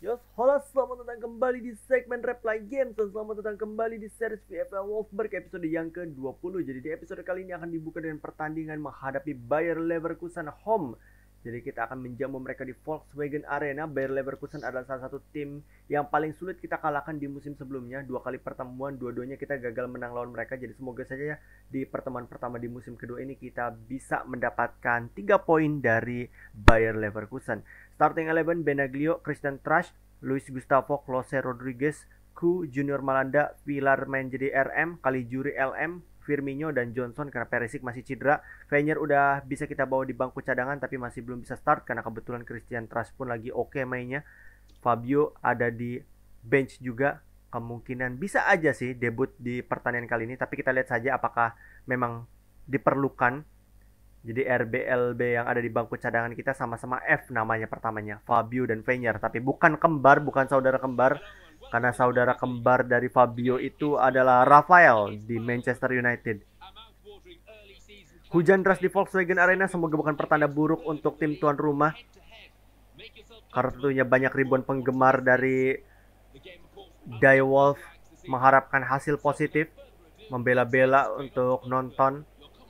Yos, halo, selamat datang kembali di segmen Reply Games dan selamat datang kembali di series VfL Wolfsburg episode yang ke-20. Jadi di episode kali ini akan dibuka dengan pertandingan menghadapi Bayer Leverkusen home. Jadi kita akan menjamu mereka di Volkswagen Arena. Bayer Leverkusen adalah salah satu tim yang paling sulit kita kalahkan di musim sebelumnya. 2 kali pertemuan, dua-duanya kita gagal menang lawan mereka. Jadi semoga saja ya di pertemuan pertama di musim kedua ini kita bisa mendapatkan 3 poin dari Bayer Leverkusen. Starting 11 Benaglio, Christian Trash, Luis Gustavo, Klose Rodriguez, Ku, Junior Malanda, Pilar main jadi RM, Caligiuri LM, Firmino dan Johnson karena Perisic masih cedera. Wenger udah bisa kita bawa di bangku cadangan tapi masih belum bisa start karena kebetulan Christian Trash pun lagi oke mainnya. Fabio ada di bench juga, kemungkinan bisa aja sih debut di pertandingan kali ini, tapi kita lihat saja apakah memang diperlukan. Jadi RBLB yang ada di bangku cadangan kita sama-sama F namanya pertamanya, Fabio dan Wenger, tapi bukan kembar, bukan saudara kembar, karena saudara kembar dari Fabio itu adalah Rafael di Manchester United. Hujan deras di Volkswagen Arena semoga bukan pertanda buruk untuk tim tuan rumah, karena tentunya banyak ribuan penggemar dari Die Wolf mengharapkan hasil positif, membela-bela untuk nonton.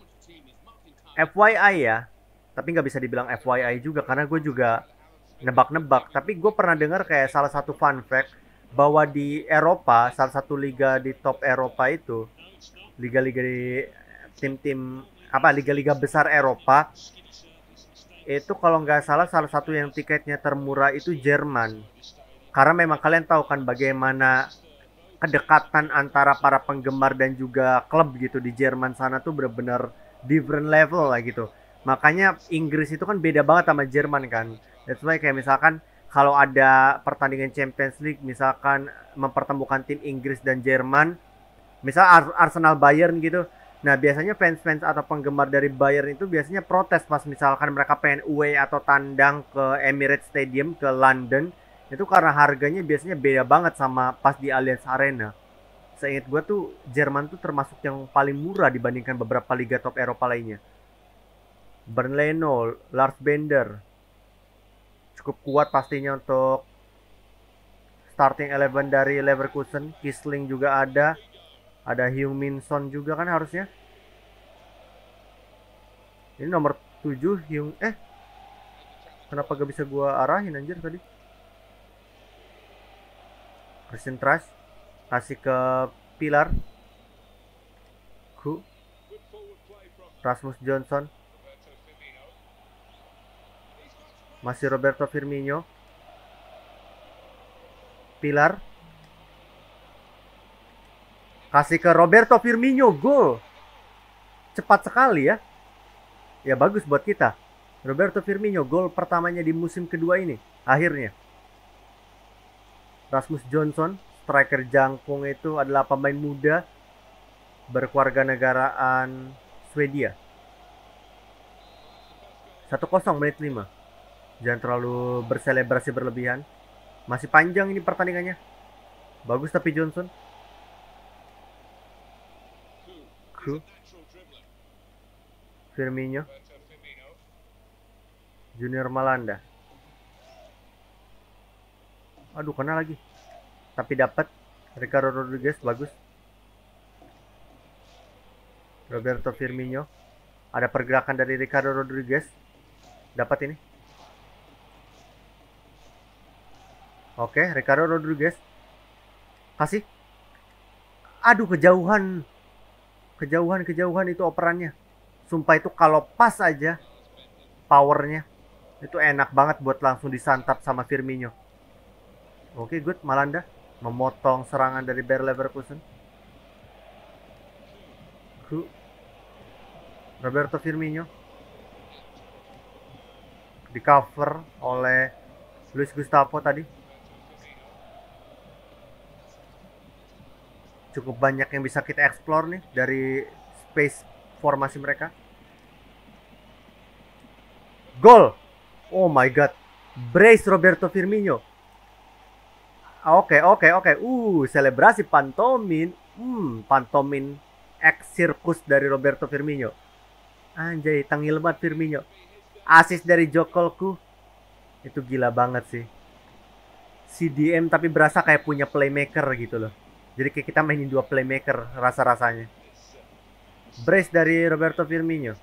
FYI ya, tapi nggak bisa dibilang FYI juga karena gue juga nebak-nebak. Tapi gue pernah dengar kayak salah satu fun fact bahwa di Eropa, salah satu liga di top Eropa itu, liga-liga di tim-tim apa liga-liga besar Eropa itu kalau nggak salah satu yang tiketnya termurah itu Jerman. Karena memang kalian tahu kan bagaimana kedekatan antara para penggemar dan juga klub gitu di Jerman sana tuh benar-benar different level lah gitu. Makanya Inggris itu kan beda banget sama Jerman kan. That's why kayak misalkan kalau ada pertandingan Champions League misalkan mempertemukan tim Inggris dan Jerman, misal Arsenal Bayern gitu. Nah biasanya fans-fans atau penggemar dari Bayern itu biasanya protes pas misalkan mereka pengen away atau tandang ke Emirates Stadium ke London. Itu karena harganya biasanya beda banget sama pas di Allianz Arena. Seingat gue tuh Jerman tuh termasuk yang paling murah dibandingkan beberapa liga top Eropa lainnya. Bernd Leno, Lars Bender cukup kuat pastinya untuk starting 11 dari Leverkusen. Kisling juga ada Heung-min Son juga kan harusnya. Ini nomor 7 kenapa gak bisa gue arahin anjir tadi. Christian Trash kasih ke Pilar, Ku, Rasmus Johnson, masih Roberto Firmino, Pilar, kasih ke Roberto Firmino, gol, cepat sekali ya. Ya bagus buat kita. Roberto Firmino gol pertamanya di musim kedua ini, akhirnya. Rasmus Johnson, striker jangkung itu adalah pemain muda berkeluarga negaraan Swedia. 1-0 menit 5. Jangan terlalu berselebrasi berlebihan. Masih panjang ini pertandingannya. Bagus tapi Johnson. Firmino, Junior Malanda. Aduh kena lagi. Tapi dapat Ricardo Rodriguez bagus. Roberto Firmino. Ada pergerakan dari Ricardo Rodriguez. Dapat ini. Oke, Ricardo Rodriguez. Kasih. Aduh kejauhan. Kejauhan itu operannya. Sumpah itu kalau pas aja powernya itu enak banget buat langsung disantap sama Firmino. Oke, good. Malanda memotong serangan dari Bayer Leverkusen. Roberto Firmino di cover oleh Luis Gustavo tadi. Cukup banyak yang bisa kita explore nih dari space formasi mereka. Gol! Oh my god. Brace Roberto Firmino. Oke. Selebrasi pantomin. Pantomin X sirkus dari Roberto Firmino. Anjay, tangil banget Firmino. Asis dari Jokolku. Itu gila banget sih. CDM tapi berasa kayak punya playmaker gitu loh. Jadi kayak kita mainin dua playmaker rasa-rasanya. Brace dari Roberto Firmino.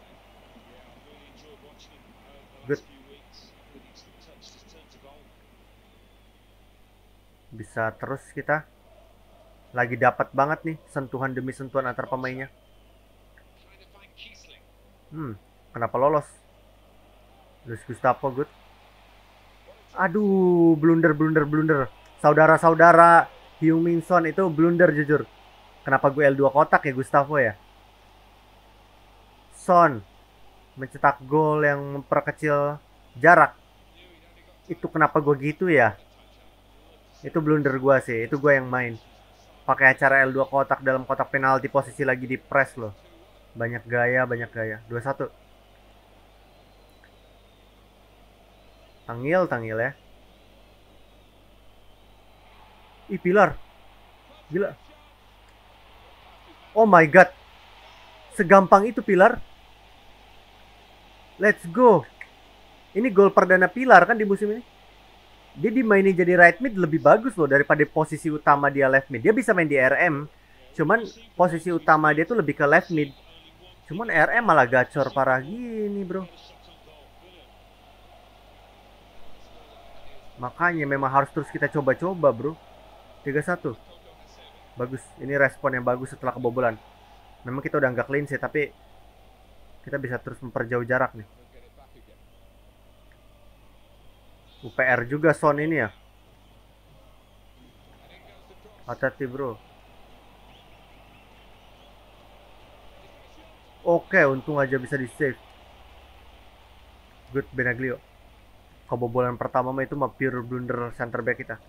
Good. Bisa terus kita. Lagi dapat banget nih sentuhan demi sentuhan antar pemainnya. Kenapa lolos? Luis Gustavo, good. Aduh, blunder. Saudara-saudara Heung-min Son itu blunder jujur. Kenapa gue L2 kotak ya Gustavo ya? Son mencetak gol yang memperkecil jarak. Itu kenapa gue gitu ya? Itu blunder gue sih, itu gue yang main. Pakai acara L2 kotak dalam kotak penalti posisi lagi di press loh. Banyak gaya. 2-1. Tangil ya. Ih, Pilar. Gila. Oh my god. Segampang itu Pilar. Let's go. Ini gol perdana Pilar kan di musim ini. Dia dimainin jadi right mid lebih bagus loh daripada posisi utama dia left mid. Dia bisa main di RM. Cuman posisi utama dia tuh lebih ke left mid. Cuman RM malah gacor parah gini bro. Makanya memang harus terus kita coba-coba bro. 3-1. Bagus. Ini respon yang bagus setelah kebobolan. Memang kita udah nggak clean sih, tapi kita bisa terus memperjauh jarak nih. UPR juga Son ini ya. Hati-hati bro. Oke, untung aja bisa di save. Good Benaglio. Kebobolan pertama mah itu mah pure blunder center back kita.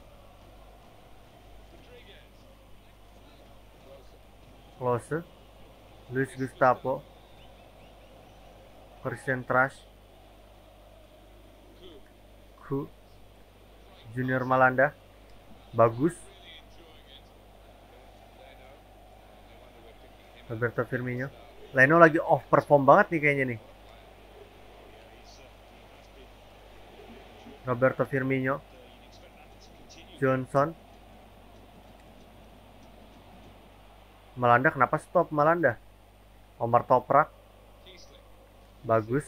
Close. Luis Gustavo. Christian Trash. Junior Malanda. Bagus. Roberto Firmino. Leno lagi off perform banget nih kayaknya nih. Roberto Firmino. Johnson. Malanda kenapa stop Malanda? Omar Toprak. Bagus.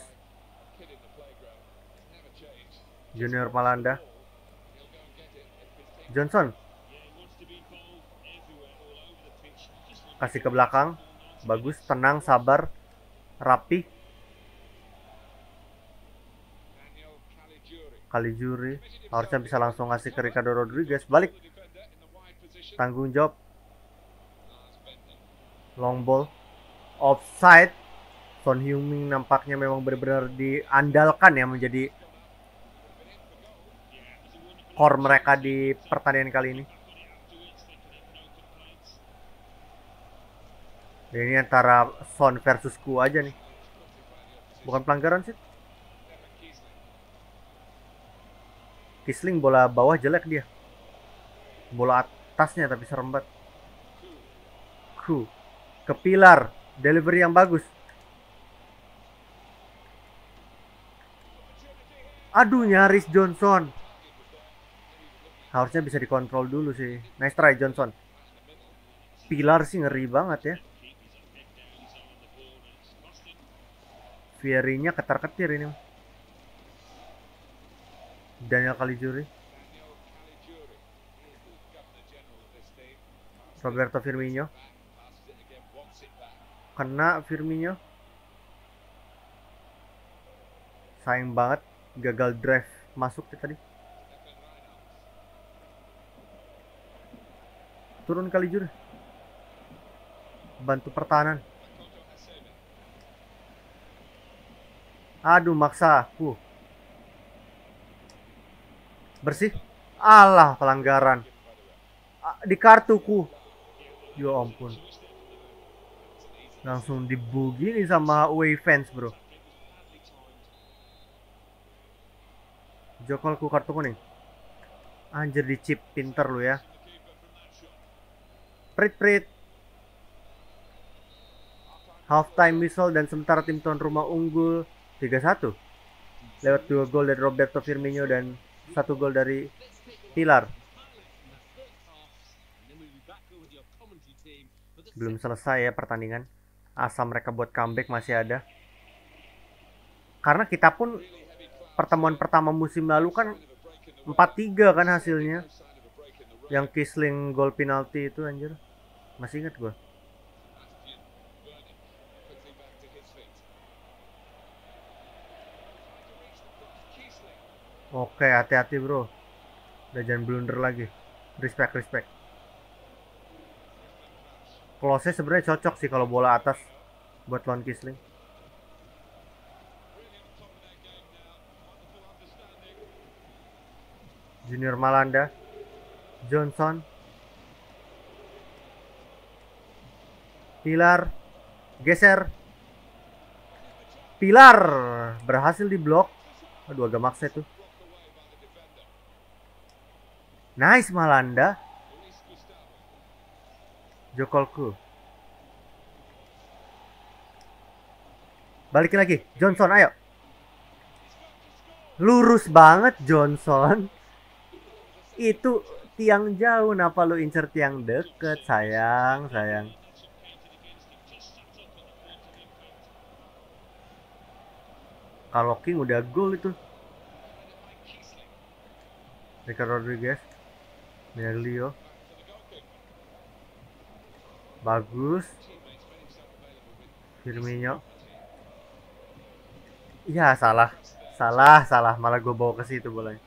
Junior Malanda. Johnson. Kasih ke belakang. Bagus, tenang, sabar, rapi. Caligiuri harusnya bisa langsung ngasih ke Ricardo Rodriguez. Balik. Tanggung jawab. Long ball. Offside. Son Heung-min nampaknya memang benar-benar diandalkan ya menjadi core mereka di pertandingan kali ini. Dan ini antara Son versus Ku aja nih. Bukan pelanggaran sih. Kisling bola bawah jelek dia. Bola atasnya tapi serembat. Ku ke Pilar, delivery yang bagus. Aduh, nyaris Johnson. Harusnya bisa dikontrol dulu sih. Nice try Johnson. Pilar sih ngeri banget ya. Vieri-nya ketar-ketir ini. Daniel Caligiuri. Roberto Firmino. Kena Firmino. Sayang banget gagal drive masuk tadi. Turun Caligiuri. Bantu pertahanan. Aduh, maksa. Bersih. Alah, pelanggaran. Di kartuku. Ya ampun. Langsung dibugi nih sama away fans, bro. Jokolku kartu kuning. Anjir, di chip. Pinter lu ya. Prit. Half time whistle dan sementara tim tuan rumah unggul 3-1 lewat 2 gol dari Roberto Firmino dan 1 gol dari Pilar. Belum selesai ya pertandingan. Asa mereka buat comeback masih ada. Karena kita pun pertemuan pertama musim lalu kan 4-3 kan hasilnya. Yang Kisling gol penalti itu anjir. Masih ingat gue. Oke, hati-hati bro. Udah jangan blunder lagi. Respect. Klose sebenarnya cocok sih kalau bola atas buat lawan Kisling. Junior Malanda, Johnson, Pilar, geser. Pilar berhasil diblok. Aduh agak maksa itu. Nice Malanda. Jokolku. Balikin lagi. Johnson ayo. Lurus banget Johnson. Itu tiang jauh. Kenapa lu incer tiang deket? Sayang. Kalau King udah gol itu. Ricardo Rodriguez. Merlio. Bagus. Firmino. Iya salah. Malah gue bawa ke situ bolanya.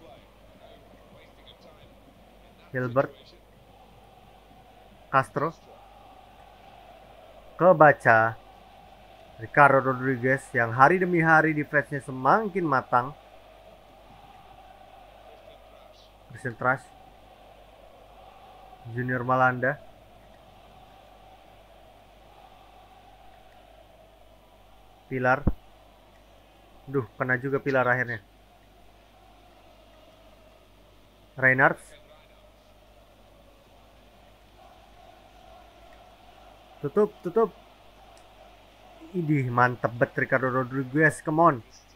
Hilbert. Castro. Kebaca. Ricardo Rodriguez yang hari demi hari defense-nya semakin matang. Christian Trash. Junior Malanda. Pilar. Duh, kena juga Pilar akhirnya. Reinhardt. Tutup. Idih, mantep bet Ricardo Rodriguez, come on.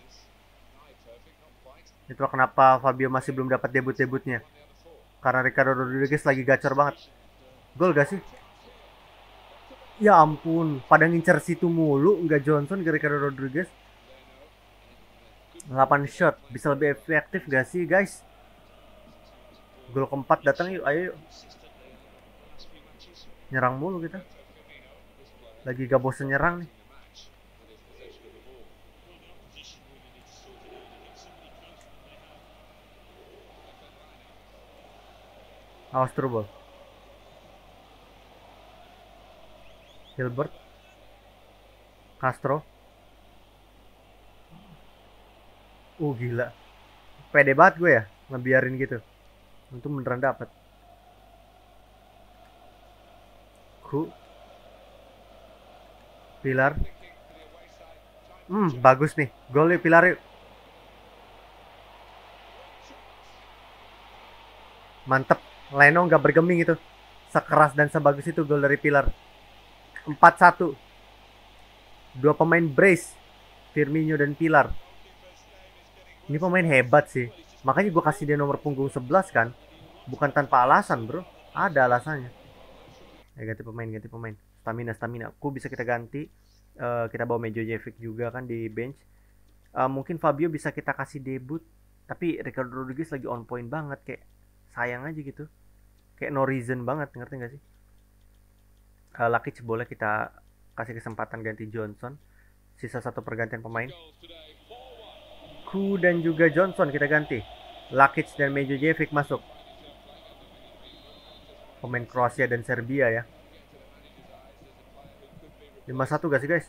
Itulah kenapa Fabio masih belum dapat debut-debutnya. Karena Ricardo Rodriguez lagi gacor banget. Gol gak sih? Ya ampun, pada ngincer situ mulu, nggak Johnson ke Ricardo Rodriguez. 8 shot, bisa lebih efektif gak sih guys? Gol keempat datang yuk, ayo yuk. Nyerang mulu kita. Lagi gak bosen nyerang nih. Awas trouble. Hilbert. Castro. Gila. Pede banget gue ya ngebiarin gitu. Untung beneran dapet. Pilar. Bagus nih. Gol nih Pilar yuk. Mantep. Leno nggak bergeming itu. Sekeras dan sebagus itu gol dari Pilar. 4-1. Dua pemain brace. Firmino dan Pilar. Ini pemain hebat sih. Makanya gue kasih dia nomor punggung 11 kan. Bukan tanpa alasan bro. Ada alasannya. Ganti pemain. Stamina. Bisa kita ganti. Kita bawa Medjojevic juga kan di bench. Mungkin Fabio bisa kita kasih debut. Tapi Ricardo Rodriguez lagi on point banget. Kayak sayang aja gitu. Kayak no reason banget. Ngerti gak sih? Lakic boleh kita kasih kesempatan ganti Johnson. Sisa satu pergantian pemain. Ku dan juga Johnson kita ganti. Lakic dan Medjojevic masuk. Pemain Kroasia dan Serbia ya. 5-1 gak sih guys?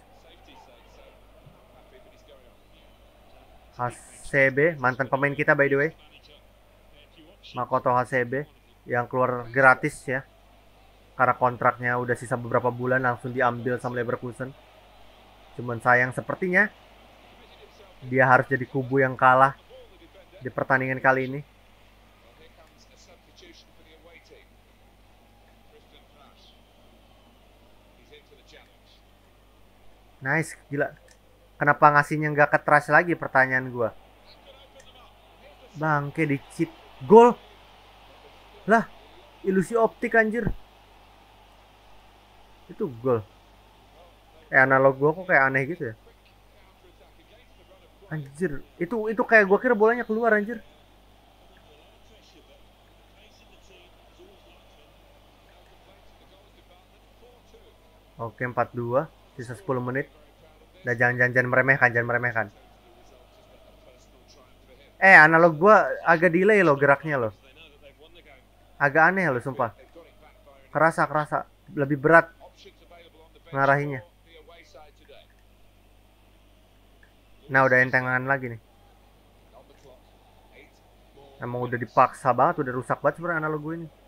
HCB, mantan pemain kita by the way. Makoto HCB yang keluar gratis ya. Karena kontraknya udah sisa beberapa bulan langsung diambil sama Leverkusen. Cuman sayang sepertinya dia harus jadi kubu yang kalah di pertandingan kali ini. Nice, gila. Kenapa ngasihnya nggak ke trash lagi pertanyaan gue. Bangke di cheat. Gol. Lah, ilusi optik anjir. Itu gol. Analog gua kok kayak aneh gitu ya. Anjir, itu kayak gua kira bolanya keluar anjir. Oke, 4-2, sisa 10 menit. Nah, jangan meremehkan, jangan meremehkan. Analog gua agak delay loh geraknya loh. Agak aneh loh sumpah. Kerasa lebih berat ngarahinnya. Nah, udah entengan lagi nih. Emang udah dipaksa banget, udah rusak banget sebenarnya analog gue ini.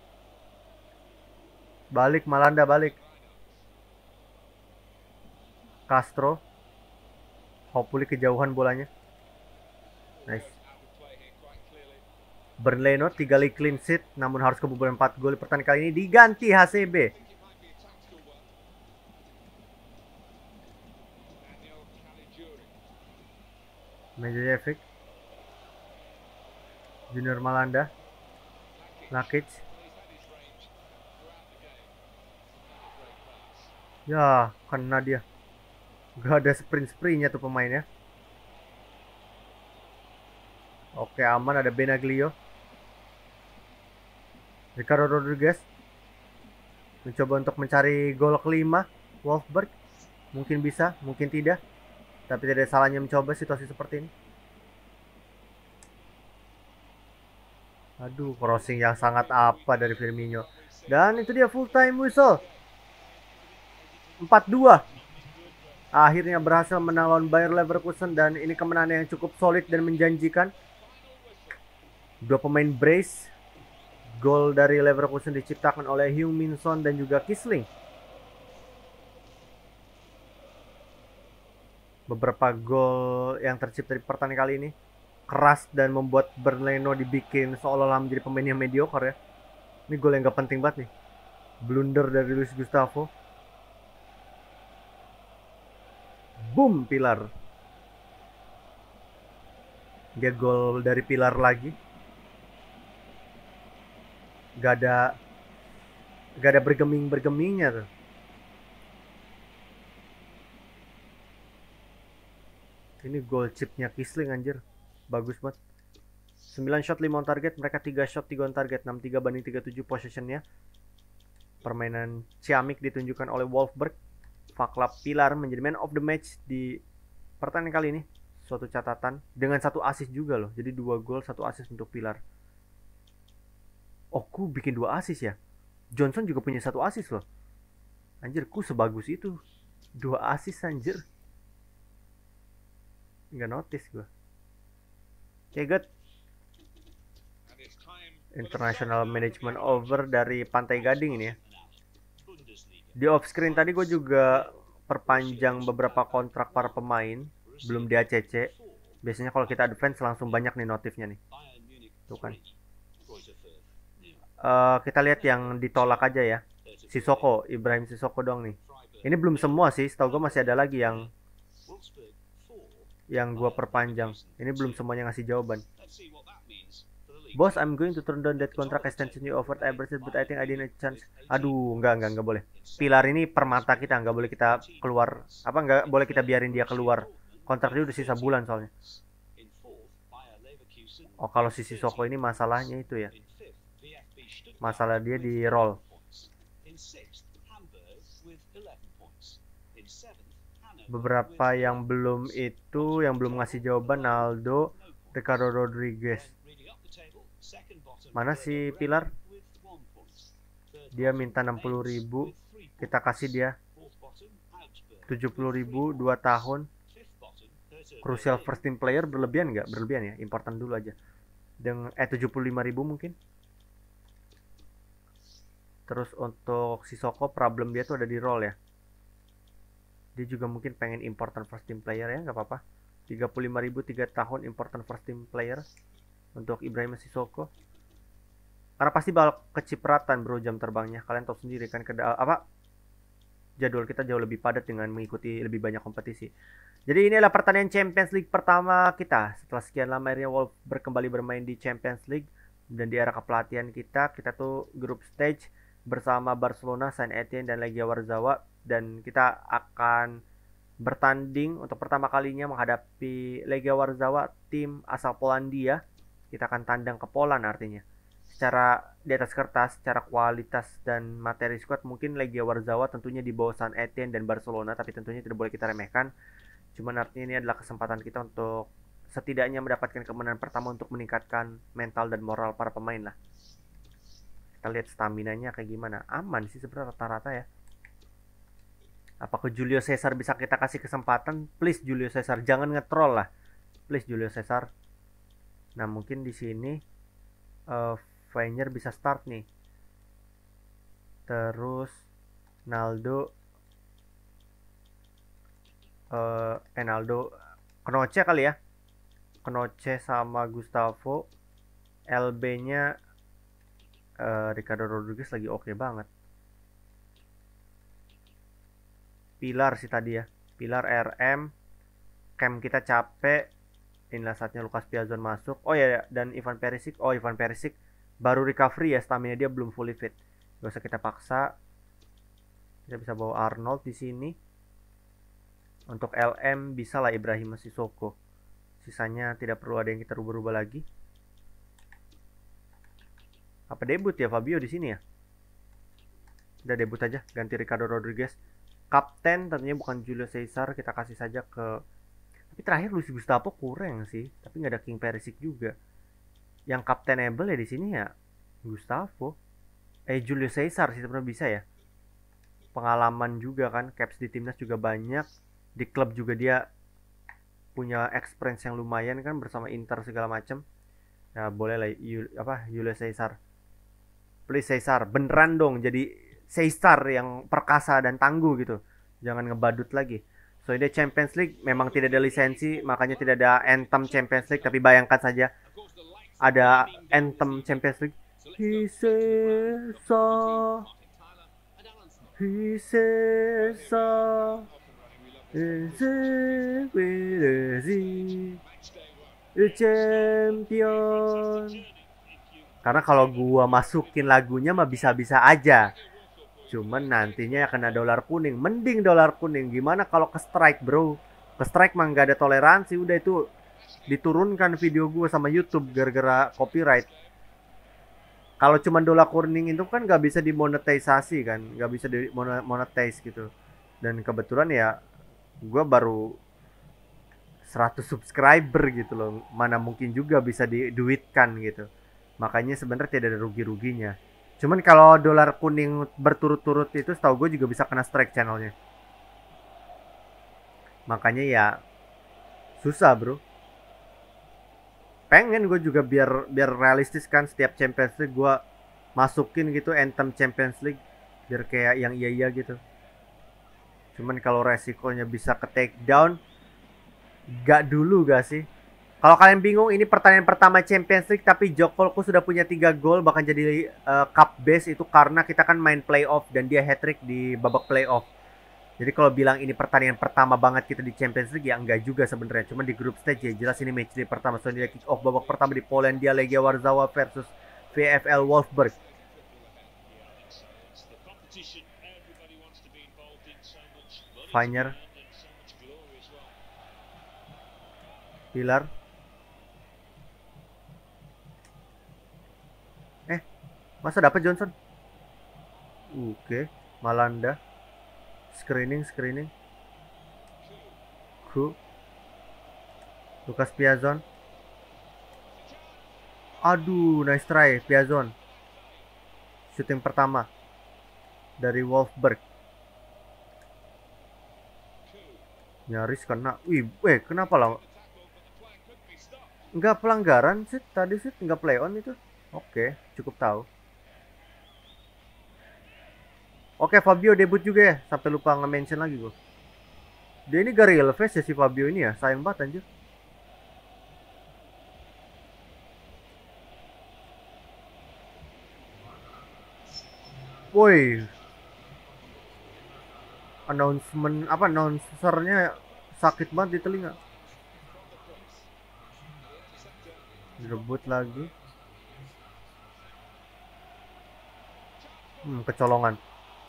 Balik Malanda, balik. Castro. Hopefully kejauhan bolanya. Nice. Burnley 3 kali clean sheet namun harus kebobolan 4 gol. Pertandingan kali ini diganti HCB. Mejojevic, Junior Malanda, Nakic. Ya, kena dia. Gak ada sprint-sprintnya tuh pemainnya. Oke, aman, ada Benaglio. Ricardo Rodriguez mencoba untuk mencari gol kelima Wolfsburg. Mungkin bisa, mungkin tidak. Tapi tidak salahnya mencoba situasi seperti ini. Aduh, crossing yang sangat apa dari Firmino. Dan itu dia full time whistle. 4-2. Akhirnya berhasil menang lawan Bayer Leverkusen dan ini kemenangan yang cukup solid dan menjanjikan. Dua pemain brace. Gol dari Leverkusen diciptakan oleh Heung-min Son dan juga Kisling. Beberapa gol yang tercipta di pertandingan kali ini keras dan membuat Burnley dibikin seolah-olah menjadi pemain yang mediocre ya. Ini gol yang gak penting banget nih. Blunder dari Luis Gustavo. Boom, Pilar. Dia gol dari Pilar lagi. Gak ada bergeming-bergemingnya tuh. Ini gol chipnya Kisling anjir. Bagus banget. 9 shot 5 on target, mereka 3 shot 3 on target, 63-37 possessionnya. Permainan ciamik ditunjukkan oleh Wolfsburg. Vaclav Pilar menjadi man of the match di pertandingan kali ini. Suatu catatan dengan 1 assist juga loh. Jadi 2 gol 1 assist untuk Pilar. Oh, Ku bikin 2 assist ya. Johnson juga punya 1 assist loh. Anjir, Ku sebagus itu. 2 assist anjir. Nggak notice gue. Oke, good. International Management Over dari Pantai Gading ini ya. Di off screen tadi gue juga perpanjang beberapa kontrak para pemain. Belum di ACC. Biasanya kalau kita advance langsung banyak nih notifnya nih. Tuh kan. Kita lihat yang ditolak aja ya. Sissoko, Ibrahim Sissoko doang nih. Ini belum semua sih, setahu gue masih ada lagi yang gue perpanjang. Ini belum semuanya ngasih jawaban. Boss, I'm going to turn down that contract extension you offered Everton, but I think I didn't chance. Aduh, enggak boleh. Pilar ini permata kita, enggak boleh kita keluar. Enggak boleh kita biarin dia keluar. Kontrak dia udah sisa bulan soalnya. Oh, kalau si Sissoko ini masalahnya itu ya. Masalah dia di roll. Beberapa yang belum ngasih jawaban Naldo, Ricardo Rodriguez. Mana si Pilar? Dia minta 60.000, kita kasih dia 70.000 2 tahun. Crucial first team player berlebihan nggak? Berlebihan ya, important dulu aja. Dengan 75.000 mungkin. Terus untuk Sissoko problem dia tuh ada di roll ya. Dia juga mungkin pengen important first team player ya, nggak apa-apa. 35.000 3 tahun important first team player untuk Ibrahim Sissoko. Karena pasti bakal kecipratan bro jam terbangnya. Kalian tahu sendiri kan jadwal kita jauh lebih padat dengan mengikuti lebih banyak kompetisi. Jadi ini adalah pertandingan Champions League pertama kita. Setelah sekian lama akhirnya Wolves kembali bermain di Champions League. Dan di era kepelatihan kita tuh grup stage bersama Barcelona, Saint Etienne dan Legia Warsawa, dan kita akan bertanding untuk pertama kalinya menghadapi Legia Warsawa, tim asal Polandia. Kita akan tandang ke Poland artinya. Secara di atas kertas, secara kualitas dan materi squad mungkin Legia Warsawa tentunya di bawah Saint Etienne dan Barcelona, tapi tentunya tidak boleh kita remehkan. Cuman artinya ini adalah kesempatan kita untuk setidaknya mendapatkan kemenangan pertama untuk meningkatkan mental dan moral para pemain lah. Kita lihat stamina-nya kayak gimana. Aman sih sebenarnya rata-rata ya. Apakah Julio Cesar bisa kita kasih kesempatan? Please Julio Cesar, jangan nge-troll lah. Please Julio Cesar. Nah, mungkin di sini Wenger bisa start nih. Terus Naldo Enaldo Knoche kali ya. Knoche sama Gustavo. LB-nya Ricardo Rodriguez lagi oke banget. Pilar sih tadi ya. Pilar RM. Cam kita capek. Inilah saatnya Lucas Piazon masuk. Oh ya, dan Ivan Perisic. Oh, Ivan Perisic baru recovery ya, stamina dia belum fully fit. Gak usah kita paksa. Kita bisa bawa Arnold di sini. Untuk LM bisa lah Ibrahim Sissoko. Sisanya tidak perlu ada yang kita rubah-rubah lagi. Apa debut ya Fabio di sini ya? Udah debut aja, ganti Ricardo Rodriguez. Kapten tentunya bukan Julio Cesar, kita kasih saja ke. Tapi terakhir Luis Gustavo kurang sih, tapi nggak ada King Perisic juga. Yang captainable ya di sini ya Gustavo. Julio Cesar sih sebenarnya bisa ya. Pengalaman juga kan, caps di timnas juga banyak. Di klub juga dia punya experience yang lumayan kan bersama Inter segala macam. Nah, boleh lah Julio Cesar. Please Cesar, beneran dong jadi Cesar yang perkasa dan tangguh gitu. Jangan ngebadut lagi. So ini Champions League memang tidak ada lisensi, makanya tidak ada anthem Champions League. Tapi bayangkan saja ada anthem Champions League. He says so. He says so. Is it with the champion? Karena kalau gua masukin lagunya mah bisa-bisa aja. Cuman nantinya kena dolar kuning. Mending dolar kuning. Gimana kalau ke strike bro? Ke strike mah nggak ada toleransi. Udah itu diturunkan video gua sama YouTube gara-gara copyright. Kalau cuman dolar kuning itu kan nggak bisa dimonetisasi kan. Nggak bisa dimonetize gitu. Dan kebetulan ya gua baru 100 subscriber gitu loh. Mana mungkin juga bisa diduitkan gitu. Makanya sebenarnya tidak ada rugi-ruginya. Cuman kalau dolar kuning berturut-turut itu setahu gue juga bisa kena strike channelnya. Makanya ya susah bro. Pengen gue juga biar realistis kan, setiap Champions League gue masukin gitu anthem Champions League biar kayak yang iya gitu. Cuman kalau resikonya bisa ke take down, gak dulu gak sih? Kalau kalian bingung, ini pertandingan pertama Champions League tapi Jokolko sudah punya 3 gol bahkan jadi cup base itu karena kita kan main playoff dan dia hat-trick di babak playoff. Jadi kalau bilang ini pertandingan pertama banget kita di Champions League ya enggak juga sebenarnya. Cuma di group stage ya jelas ini match day pertama. So dia kick off babak pertama di Polandia, Legia Warsawa versus VfL Wolfsburg. Finer. Pilar. Masa dapat Johnson? Oke, Malanda. Screening. Lucas Piazon. Aduh, nice try Piazon. Shooting pertama dari Wolfsburg. Nyaris kena. Kenapa lah? Enggak pelanggaran sih tadi sih, enggak play on itu. Oke, cukup tahu. Oke, Fabio debut juga ya. Sampai lupa nge-mention lagi gue. Dia ini gak real face ya si Fabio ini ya. Sayang banget anjir. Woi. Announcernya sakit banget di telinga. Direbut lagi. Kecolongan.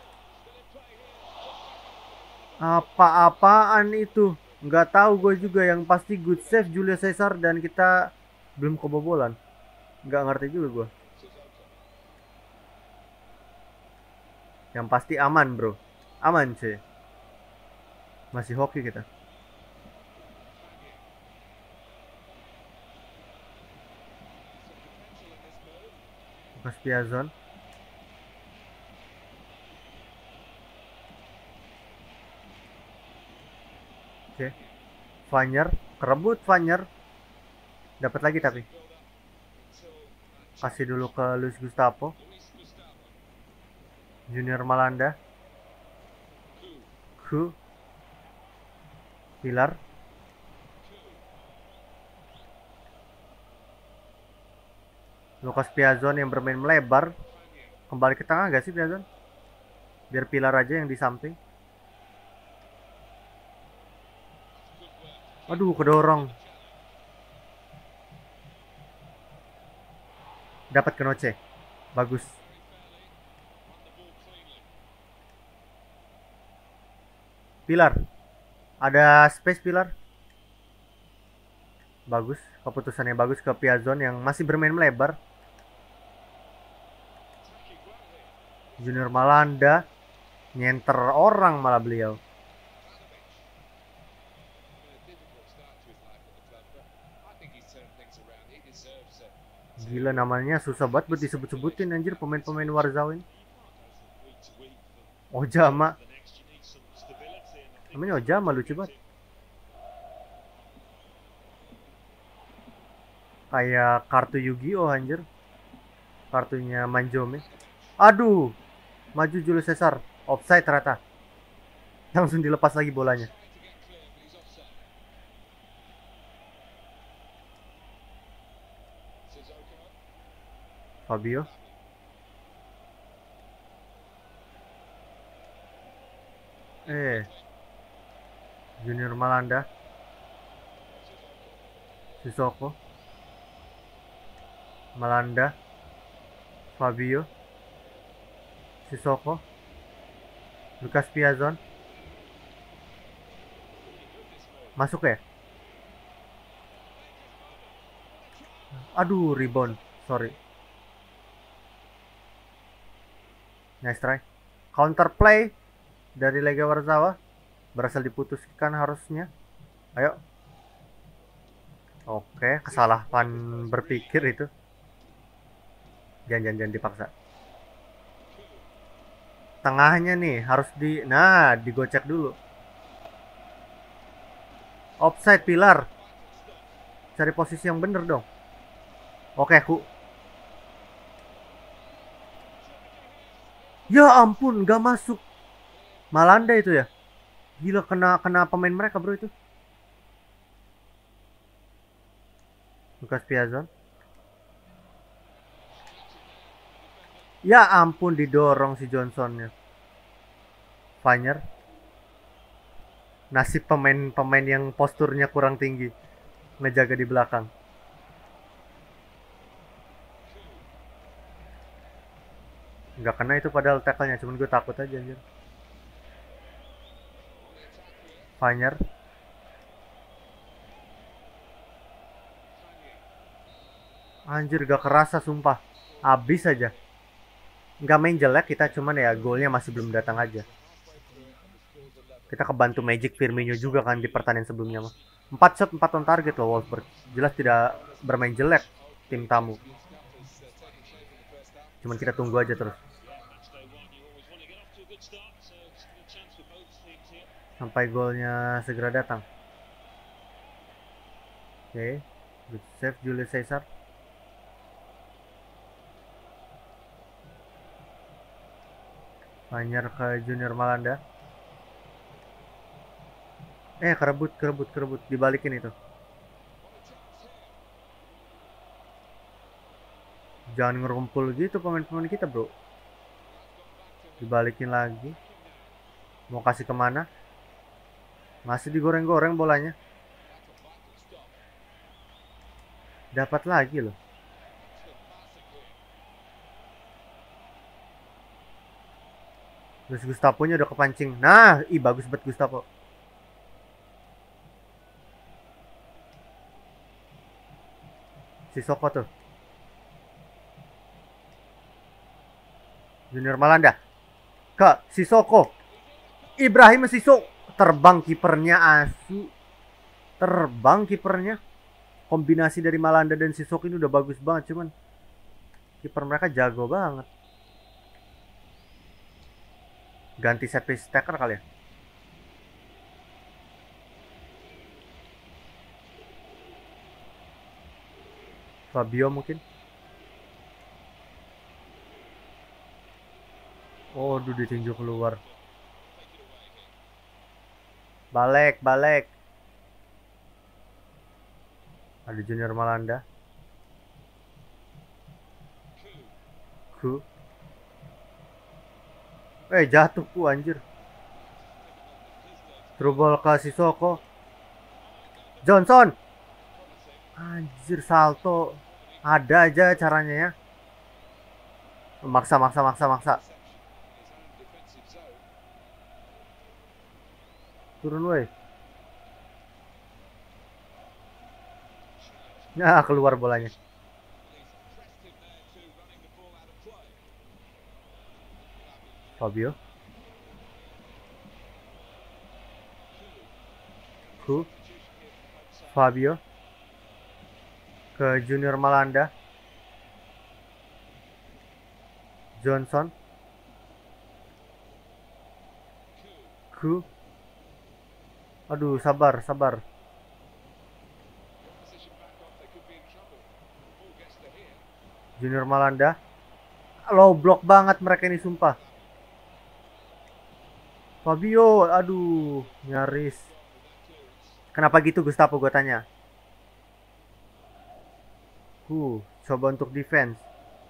Apa-apaan itu? Nggak tahu gue juga, yang pasti good save Julius Caesar dan kita belum kebobolan. Nggak ngerti juga gue. Yang pasti aman bro. Aman sih. Masih hoki kita. Lukas Piazon. Oke. Vanyer. Kerebut Vanyer. Dapat lagi tapi. Kasih dulu ke Luis Gustavo. Junior Malanda. Ku. Pilar. Lukas Piazon yang bermain melebar. Kembali ke tengah gak sih Piazon? Biar Pilar aja yang di samping. Aduh, kedorong. Dapat ke Noce. Bagus. Pilar. Ada space Pilar. Bagus. Keputusannya bagus ke Piazon yang masih bermain melebar. Junior Malanda. Nyenter orang malah beliau. Gila, namanya susah banget buat disebut-sebutin anjir pemain-pemain Warzaw ini. Ojama. Namanya Ojama, lucu banget. Kayak kartu Yu-Gi-Oh anjir. Kartunya Manjome. Aduh. Maju Julius Caesar. Offside ternyata. Langsung dilepas lagi bolanya. Fabio. Junior Malanda. Sissoko. Malanda. Fabio. Sissoko. Lukas Piazon. Masuk ya? Aduh, rebound. Sorry. Nice try. Counter play dari Legia Warsawa. Berhasil diputuskan harusnya. Ayo. Oke, kesalahan berpikir itu. Jangan dipaksa. Tengahnya nih harus digocek dulu. Offside Pilar. Cari posisi yang bener dong. Oke, Ya ampun, gak masuk. Malanda itu ya. Gila, kena pemain mereka bro itu. Lukas Piazon. Ya ampun, didorong si Johnsonnya. Vanyer. Nasib pemain-pemain yang posturnya kurang tinggi. Ngejaga di belakang. Nggak kena itu padahal tackle-nya, cuman gue takut aja anjir. Vanyer. Anjir, gak kerasa sumpah. Abis aja. Nggak main jelek kita, cuman ya golnya masih belum datang aja. Kita kebantu Magic Firmino juga kan di pertandingan sebelumnya mah. 4 shot 4 on target loh Wolfsburg. Jelas tidak bermain jelek tim tamu. Cuman kita tunggu aja terus. Sampai golnya segera datang. Oke, good save Julius Caesar. Banyak ke Junior Malanda. Kerebut dibalikin itu. Jangan ngerumpul gitu pemain-pemain kita bro. Dibalikin lagi. Mau kasih kemana? Masih digoreng-goreng bolanya. Dapat lagi loh. Terus Gustavo-nya udah kepancing. Nah, ih bagus banget Gustavo. Si Soko tuh. Junior Malanda. Ke si Soko. Ibrahim Sisoko. Terbang kipernya asu. Terbang kipernya. Kombinasi dari Malanda dan Sisoko ini udah bagus banget. Cuman kiper mereka jago banget. Ganti set piece taker kali ya. Fabio mungkin. Oh, udah ditinju keluar. Balik, balik. Ada Junior Malanda. Ku. Jatuh ku anjir. Trouble ke Sisoko. Johnson. Anjir salto. Ada aja caranya ya. Maksa, maksa, maksa, maksa. Turun woi. Nah, keluar bolanya. Fabio. Ku. Fabio. Ke Junior Malanda. Johnson. Ku. Aduh, sabar, sabar. Junior Malanda. Low block banget mereka ini sumpah. Fabio, aduh, nyaris. Kenapa gitu Gustavo gue tanya? Coba untuk defense.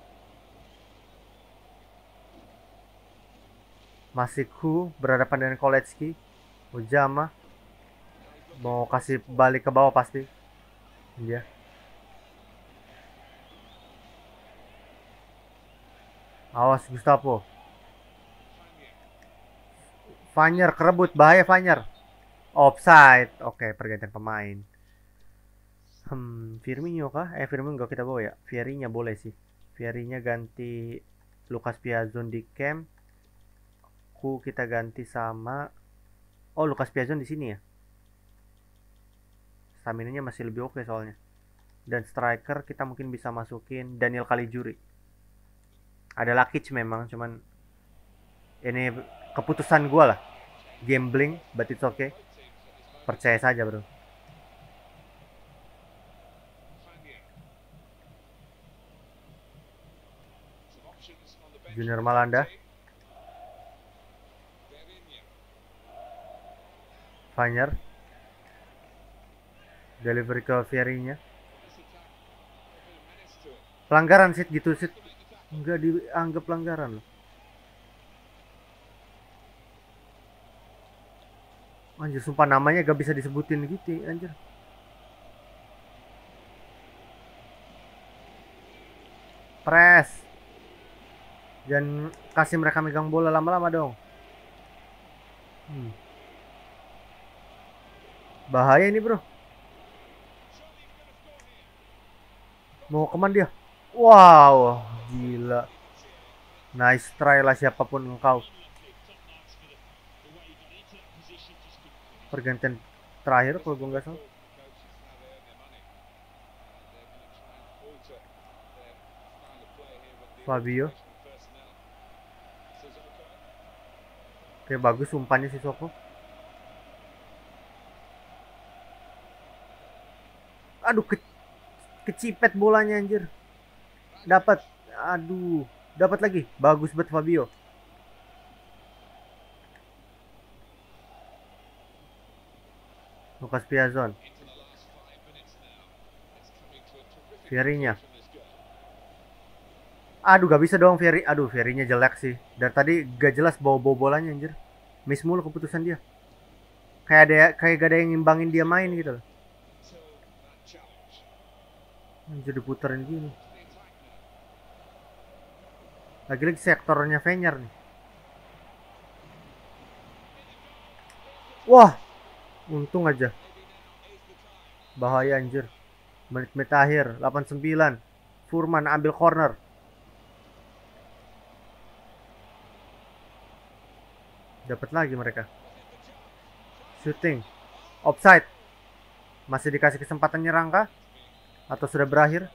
Masih berhadapan dengan Kolecki. Ujama mau kasih balik ke bawah pasti. Iya. Awas Gustavo. Vanyer kerebut, bahaya Vanyer. Offside. Oke, pergantian pemain. Firmino kah? Firmino nggak kita bawa ya. Vierinya boleh sih. Vierinya ganti Lucas Piazon di camp. Kita ganti sama. Oh, Lucas Piazon di sini ya. Stamina-nya masih lebih oke soalnya. Dan striker kita mungkin bisa masukin Daniel Caligiuri. Ada Lakic memang, cuman ini keputusan gue lah. Gambling, but it's okay. Percaya saja bro. Junior Malanda. Vanyer. Delivery ke Vierinya. Pelanggaran sih gitu sih. Enggak dianggap pelanggaran loh. Anjir sumpah namanya gak bisa disebutin gitu anjir. Press. Jangan kasih mereka megang bola lama-lama dong. Bahaya ini bro. Mau kemana dia? Wow, gila. Nice try lah siapapun engkau. Pergantian terakhir kalau gue nggak salah. Fabio. Oke, bagus umpannya si Soko. Aduh, kecipet bolanya anjir. Dapat. Aduh, dapat lagi. Bagus banget Fabio. Lucas Piazon. Vierinya. Aduh, gak bisa dong Vieri. Aduh, Vierinya jelek sih. Dan tadi gak jelas bawa bolanya anjir. Miss mulu keputusan dia. Kayak gak ada yang ngimbangin dia main gitu loh. Anjir diputerin gini. Lagi-lagi sektornya Vanyer nih. Wah, untung aja. Bahaya anjir. Menit-menit akhir 89. Furman ambil corner. Dapat lagi mereka. Shooting. Offside. Masih dikasih kesempatan nyerang kah? Atau sudah berakhir?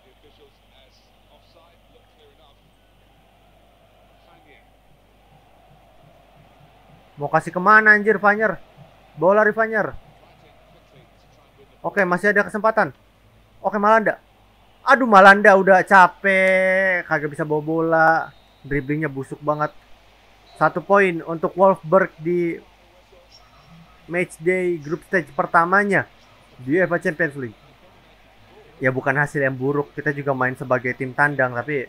Mau kasih kemana anjir Vanyer? Bola di Vanyer. Oke, masih ada kesempatan. Oke, Malanda. Aduh, Malanda udah capek. Kagak bisa bawa bola. Dribblingnya busuk banget. 1 poin untuk Wolfsburg di matchday group stage pertamanya di UEFA Champions League. Ya bukan hasil yang buruk, kita juga main sebagai tim tandang, tapi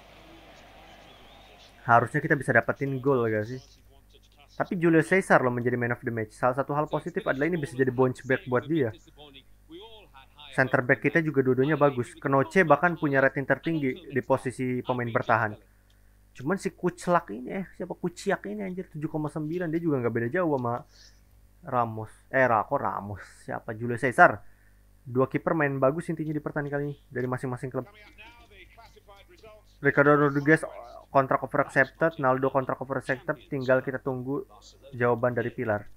harusnya kita bisa dapetin gol gak sih? Tapi Julio Cesar loh menjadi man of the match. Salah satu hal positif adalah ini bisa jadi bounce back buat dia. Center back kita juga dua-duanya bagus. Knoche bahkan punya rating tertinggi di posisi pemain bertahan. Cuman si Kuclak ini siapa Kuciak ini anjir 7,9, dia juga nggak beda jauh sama Ramos. Kok Ramos? Siapa? Julio Cesar. Dua kiper main bagus intinya di pertandingan kali ini dari masing-masing klub. Ricardo Rodriguez kontrak offer accepted, Naldo kontrak offer accepted, tinggal kita tunggu jawaban dari Pilar.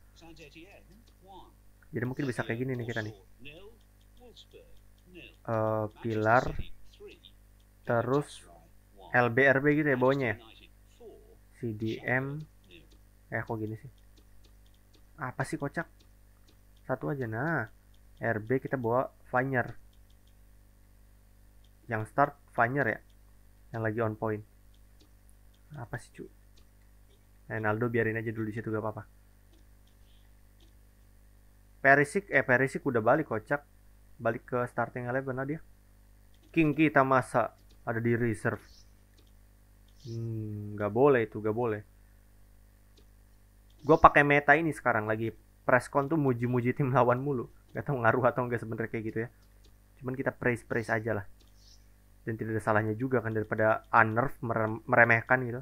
Jadi mungkin bisa kayak gini nih kita nih. Pilar terus LBRB gitu ya bawahnya ya. CDM kok gini sih. Apa sih kocak? Satu aja nah. RB kita bawa Vanyer. Yang start Vanyer ya. Yang lagi on point. Apa sih cu? Ronaldo biarin aja dulu di situ gak apa-apa. Perisic udah balik kocak. Balik ke starting 11 lah dia. King kita masa ada di reserve. Gak boleh itu, gak boleh. Gue pakai meta ini sekarang lagi presscon tuh muji-muji tim lawan mulu. Gak tau ngaruh atau enggak sebenarnya kayak gitu ya. Cuman kita praise aja lah. Dan tidak ada salahnya juga kan daripada unnerve meremehkan gitu.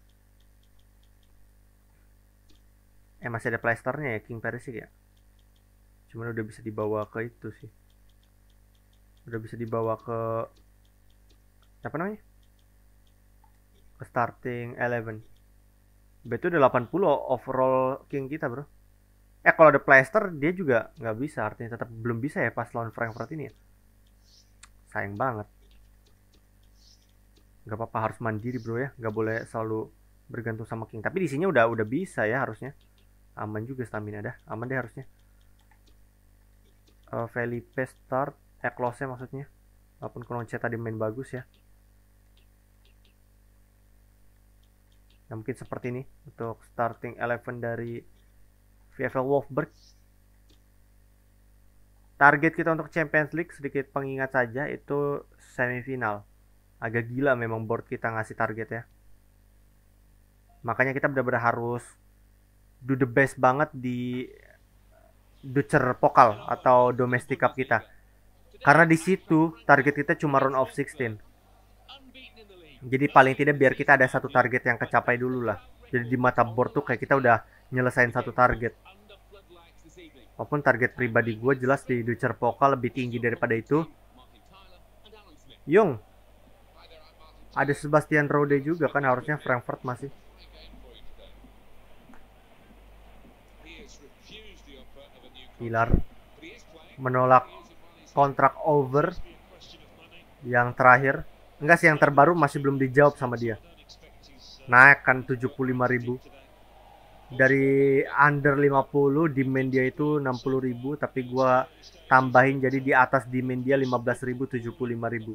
Masih ada playsternya ya King Perisic ya. Cuman udah bisa dibawa ke itu sih. Udah bisa dibawa ke apa namanya? Ke starting 11. Betul udah 80 overall King kita bro. Kalau ada plaster dia juga nggak bisa, artinya tetap belum bisa ya pas lawan Frankfurt ini ya. Sayang banget. Nggak apa-apa harus mandiri bro ya, nggak boleh selalu bergantung sama King. Tapi di sini udah bisa ya harusnya. Aman juga stamina dah, aman deh harusnya. Felipe start, Klose maksudnya. Walaupun Knoche tadi main bagus ya. Nah mungkin seperti ini untuk starting 11 dari VfL Wolfsburg. Target kita untuk Champions League sedikit pengingat saja itu semifinal. Agak gila memang board kita ngasih target ya. Makanya kita benar-benar harus do the best banget di Ducer Pokal atau Domestic Cup kita. Karena di situ target kita cuma round of 16. Jadi paling tidak biar kita ada satu target yang kecapai dulu lah. Jadi di mata board tuh kayak kita udah nyelesain satu target. Walaupun target pribadi gue jelas di Ducer Pokal lebih tinggi daripada itu. Yung, ada Sebastian Rode juga kan harusnya Frankfurt masih. Pilar menolak kontrak over yang terakhir. Enggak sih yang terbaru masih belum dijawab sama dia. Naik kan 75.000. Dari under 50 demand dia itu 60.000 tapi gua tambahin jadi di atas demand dia 15.000 75.000.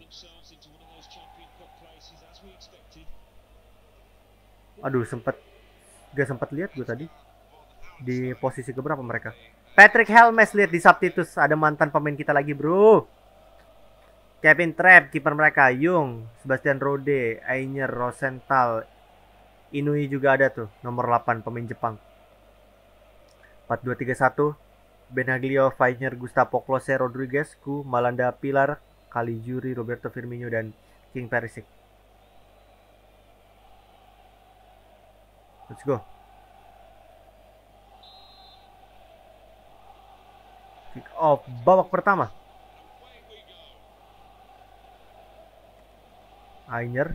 Aduh gak sempet lihat gue tadi di posisi keberapa mereka. Patrick Helmes lihat di subtitus ada mantan pemain kita lagi bro. Kevin Trapp kiper mereka, Jung, Sebastian Rode, Ainer Rosenthal, Inui juga ada tuh, nomor 8 pemain Jepang. 4-2-3-1, Benaglio, Fainer, Gustavo Klose, Rodriguez, Ku, Malanda, Pilar, Caligiuri, Roberto Firmino dan King Perisic. Let's go. Kick off babak pertama. Ainer,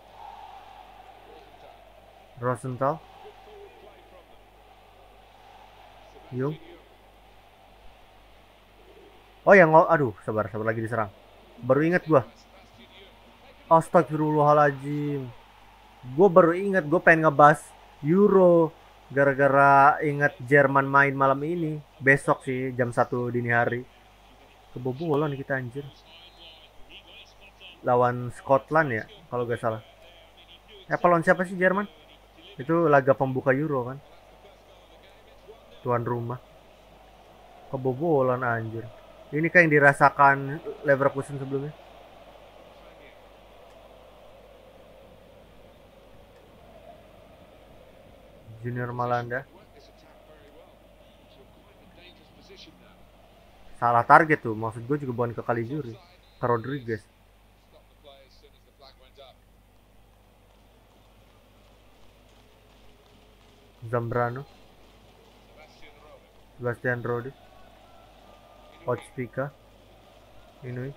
Rosenthal, Yung. Oh yang aduh, sabar lagi diserang. Baru ingat gua. Astagfirullahaladzim. Gue baru ingat gue pengen ngebahas Euro gara-gara ingat Jerman main malam ini. Besok sih jam 1 dini hari. Kebobolan kita anjir. Lawan Scotland ya kalau gak salah. Apa lawan siapa sih Jerman? Itu laga pembuka Euro kan. Tuan rumah. Kebobolan anjir. Ini kayak yang dirasakan Leverkusen sebelumnya. Junior Malanda. Salah target tuh. Maksud gue juga bukan ke Caligiuri, ke Rodriguez. Zambrano, Sebastian Rode, Otspika, Inui,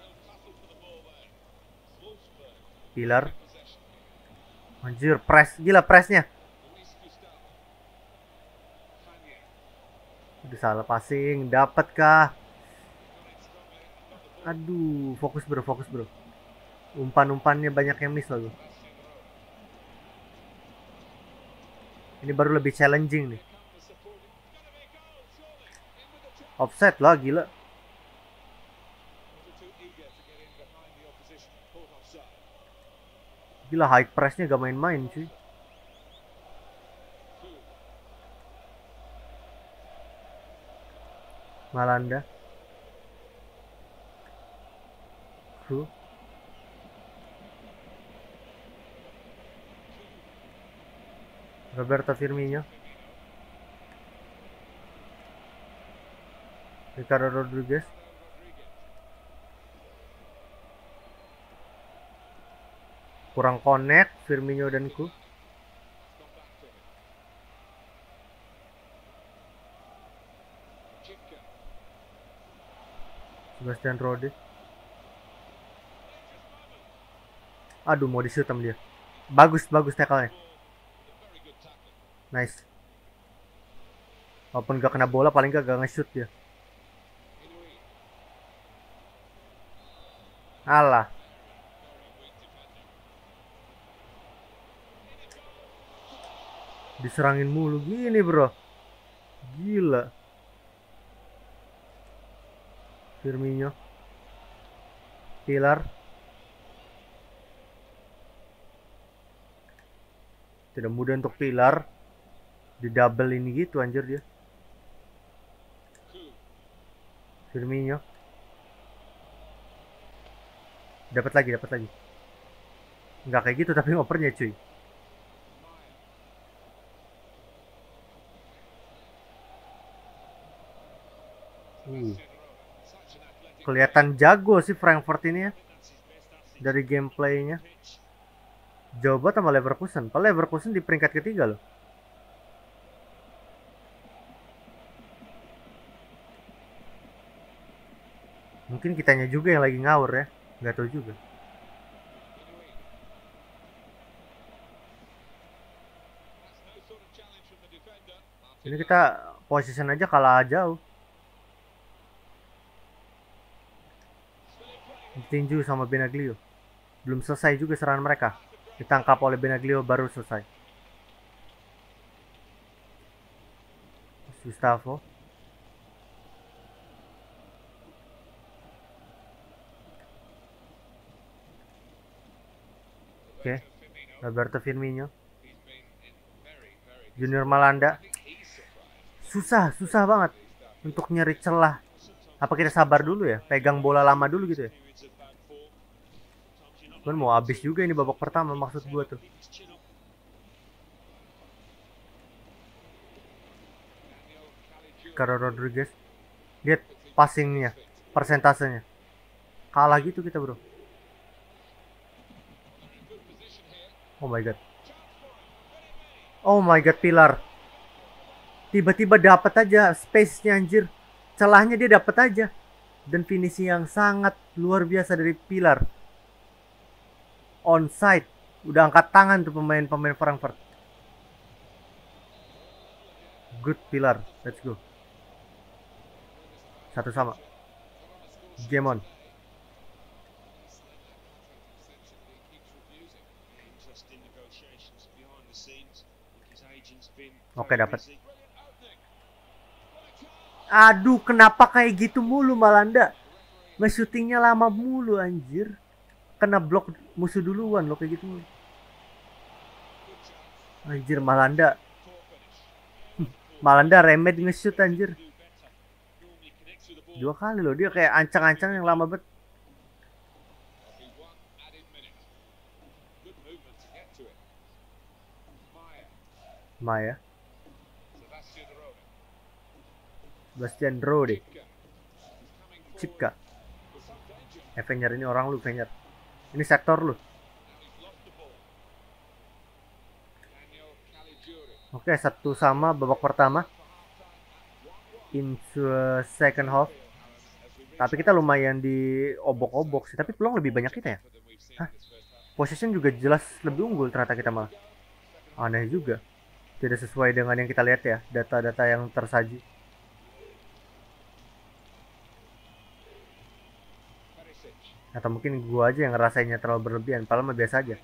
Pilar. Anjir, press, gila pressnya. Udah salah passing, dapat kah? Aduh, fokus bro. Umpan-umpannya banyak yang miss loh. Ini baru lebih challenging nih. Offset lah, gila. Gila, high pressnya gak main-main cuy. Malanda. Roberto Firmino, Ricardo Rodriguez, kurang connect Firmino dan Ku. Sebastian Rode. Aduh, mau di-shoot sama dia. Bagus tackle-nya. Nice. Walaupun gak kena bola, paling gak nge-shoot dia. Alah. Diserangin mulu gini bro. Gila. Firmino, Pilar. Tidak mudah untuk Pilar. Di double ini gitu anjir dia. Firmino. Dapat lagi. Nggak kayak gitu tapi ngopernya cuy. Kelihatan jago sih Frankfurt ini ya. Dari gameplaynya. Jauh banget sama Leverkusen. Padahal Leverkusen di peringkat ketiga loh. Mungkin kitanya juga yang lagi ngawur ya. Nggak tahu juga. Ini kita position aja kalah jauh. Ditinju sama Benaglio. Belum selesai juga serangan mereka. Ditangkap oleh Benaglio baru selesai. Gustavo. Oke. Roberto Firmino. Junior Malanda. Susah banget untuk nyari celah. Apa kita sabar dulu ya? Pegang bola lama dulu gitu ya? Kan mau habis juga ini babak pertama maksud gua tuh. Ricardo Rodriguez. Lihat passingnya, persentasenya. Kalah gitu kita bro. Oh my god, Pilar. Tiba-tiba dapat aja space-nya anjir. celahnya dia dapat aja. Dan finishing yang sangat luar biasa dari Pilar. Onside. Udah angkat tangan tuh pemain Frankfurt. Good Pilar. Let's go. Satu sama. Game on. Oke, dapat. Aduh, kenapa kayak gitu mulu Malanda? Nge-shootingnya lama mulu anjir. Kena blok musuh duluan lo kayak gitu mulu. Anjir Malanda. Malanda remed nge-shoot anjir. 2 kali loh, dia kayak ancang-ancang yang lama bet. Maya. Bastian Rode. Cipka. Avenger ini orang lu, Avenger. Ini sektor lu. Oke, 1 sama babak pertama. Into second half. Tapi kita lumayan diobok-obok sih. Tapi peluang lebih banyak kita ya. Hah? Possession juga jelas lebih unggul ternyata kita malah. Aneh juga. Tidak sesuai dengan yang kita lihat ya. Data-data yang tersaji. Atau mungkin gua aja yang ngerasainnya terlalu berlebihan. Padahal mah biasa aja.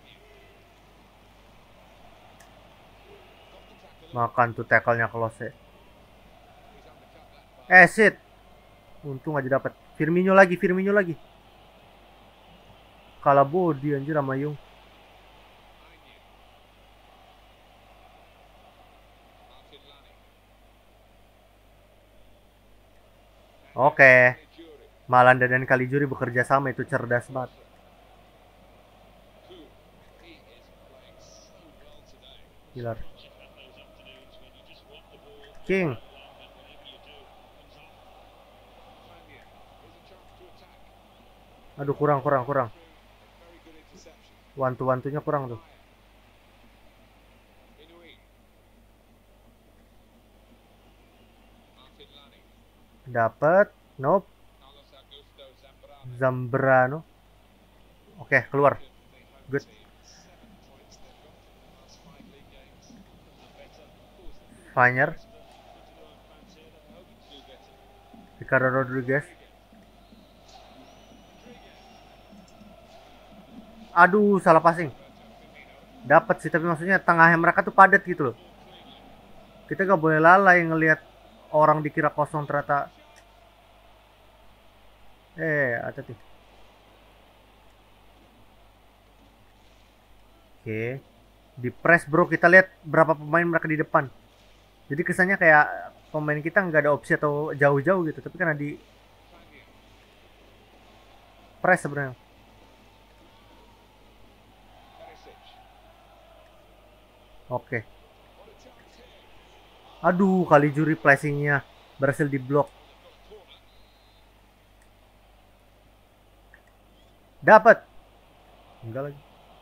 Makan tuh tackle-nya Klose. Shit. Untung aja dapat. Firmino lagi. Kalah body anjir sama Yung. Oke. Malanda dan Caligiuri bekerja sama, itu cerdas banget. Pilar. King. Aduh, kurang. Wantu-wantunya kurang tuh. Dapat. Nope. Zambrano. Oke, keluar. Good. Finer. Ricardo Rodriguez. Aduh, salah passing. Dapat sih, tapi maksudnya tengahnya mereka tuh padat gitu loh. Kita gak boleh lalai ngelihat orang dikira kosong ternyata. Hati-hati. Oke. Di press bro, kita lihat berapa pemain mereka di depan. Jadi kesannya kayak pemain kita nggak ada opsi atau jauh-jauh gitu. Tapi karena di press sebenarnya. Oke. Aduh, Caligiuri flashingnya berhasil diblok. Dapat. Enggak lagi.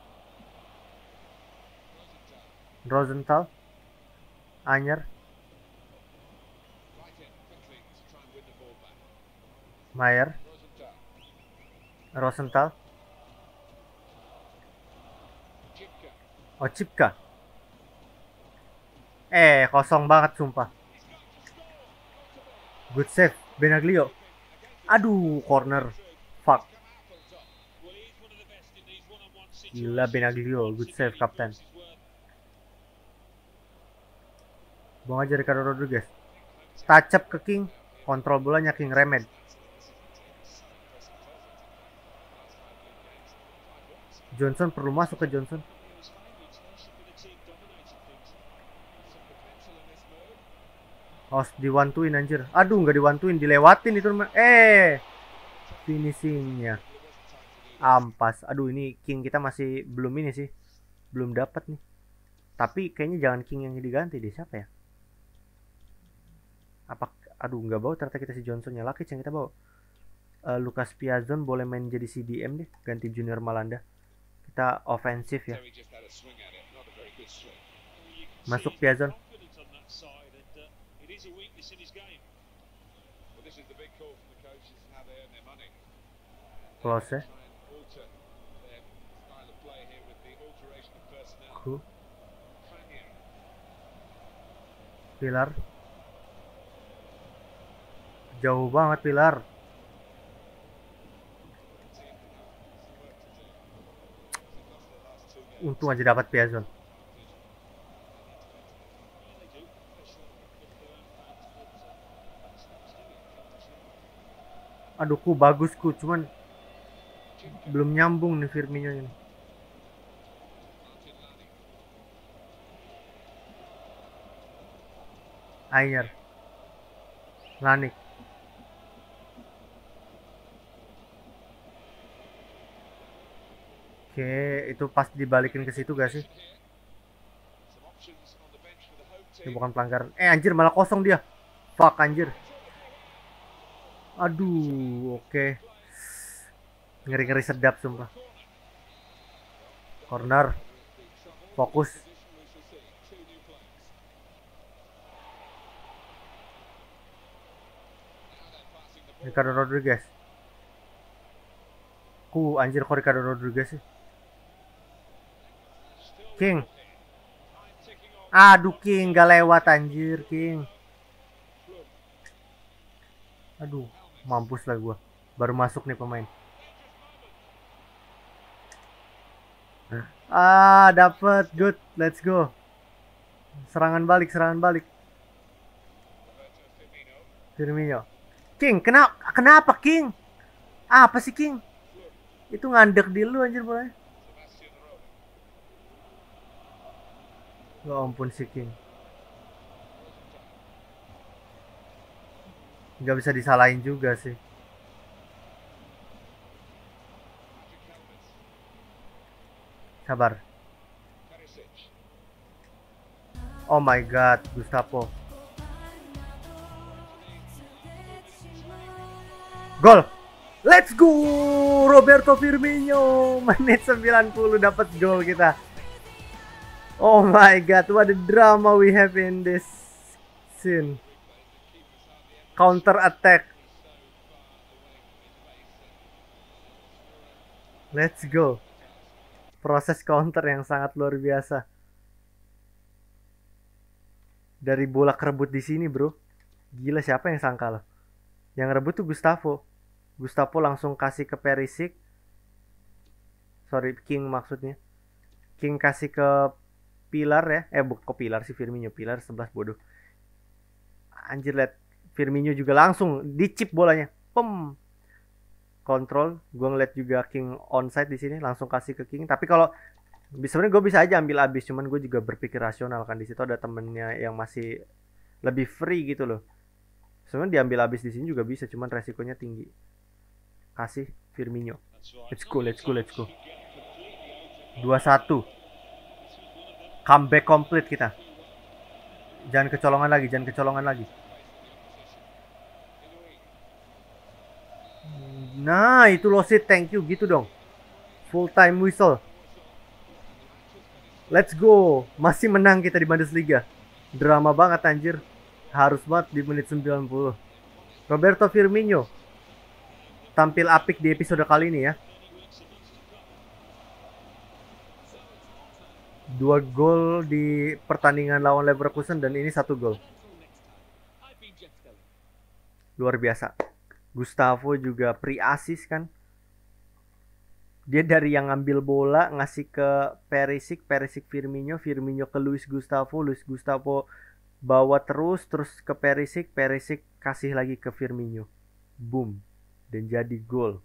Rosenthal. Anyer. Mayer. Rosenthal. Oh, Cipka. Kosong banget sumpah. Good save, Benaglio. Aduh, corner. Fuck. Gila Benaglio, good save kapten. Buang aja Ricardo Rodriguez. Touch up ke King, kontrol bolanya King remed. Johnson perlu masuk ke Johnson. Oh, diwantuin anjir. Aduh, nggak diwantuin, dilewatin itu. Finishingnya ampas. Aduh, ini King kita masih belum ini sih. Belum dapat nih. Tapi kayaknya jangan King yang diganti deh, siapa ya? Aduh, nggak bawa ternyata kita si Johnson ya. Lakic yang kita bawa. Lucas Piazon boleh main jadi CDM deh, ganti Junior Malanda. Kita ofensif ya. Masuk Piazon. Close ya. Pilar. Jauh banget Pilar. Untung aja dapat Piazon. Aduh, bagusku, cuman belum nyambung nih Firmino ini. Ayer. Lanik. Oke, itu pas dibalikin ke situ gak sih? Ini bukan pelanggaran. Anjir, malah kosong dia. Fuck anjir. Aduh, oke. Ngeri-ngeri sedap sumpah. Corner. Fokus. Ricardo Rodriguez. Anjir kok Ricardo Rodriguez sih. King. Aduh King, gak lewat anjir King. Aduh, mampus lah gua. Baru masuk nih pemain. Dapet, good, let's go. Serangan balik, serangan balik. Firmino. King, kenapa King? Apa sih King? Itu ngandek di lu anjir boleh. Ya ampun si King. Nggak bisa disalahin juga sih. Sabar. Oh my god, Gustavo. Gol. Let's go! Roberto Firmino. Menit 90 dapat gol kita. Oh my god, what a drama we have in this scene. Counter attack. Let's go. Proses counter yang sangat luar biasa. Dari bola kerebut di sini, bro. Gila, siapa yang sangka loh. Yang rebut tuh Gustavo. Gustavo langsung kasih ke Perisic. Sorry, King maksudnya. King kasih ke Pilar ya. Bukan ke Pilar sih, Firmino. Pilar 11 bodoh. Anjir, liat. Firmino juga langsung dicip bolanya. Pem. Kontrol. Gue ngeliat juga King onside di sini. Langsung kasih ke King. Tapi kalau sebenarnya gue bisa aja ambil abis. Cuman gue juga berpikir rasional kan. Di situ ada temennya yang masih lebih free gitu loh. Sebenarnya diambil abis di sini juga bisa. Cuman resikonya tinggi. Kasih Firmino. Let's go, let's go, let's go. 2-1. Comeback complete kita. Jangan kecolongan lagi, jangan kecolongan lagi. Nah, itu Losit, thank you gitu dong. Full time whistle. Let's go. Masih menang kita di Bundesliga. Drama banget anjir. Harus banget di menit 90. Roberto Firmino tampil apik di episode kali ini ya. 2 gol di pertandingan lawan Leverkusen dan ini 1 gol. Luar biasa. Gustavo juga pre-assist kan. Dia dari yang ngambil bola ngasih ke Perisic, Perisic Firmino, Firmino ke Luis Gustavo bawa terus ke Perisic, Perisic kasih lagi ke Firmino. Boom. Dan jadi gol.